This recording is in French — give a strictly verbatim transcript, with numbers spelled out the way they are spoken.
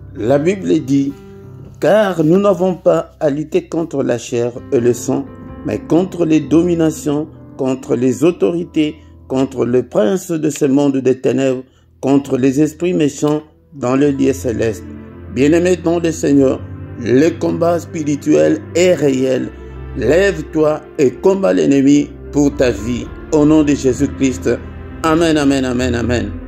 La Bible dit, car nous n'avons pas à lutter contre la chair et le sang, mais contre les dominations, contre les autorités, contre le prince de ce monde des ténèbres, contre les esprits méchants dans le lieu céleste. Bien-aimé dans le Seigneur, le combat spirituel est réel. Lève-toi et combat l'ennemi pour ta vie. Au nom de Jésus-Christ. Amen, amen, amen, amen.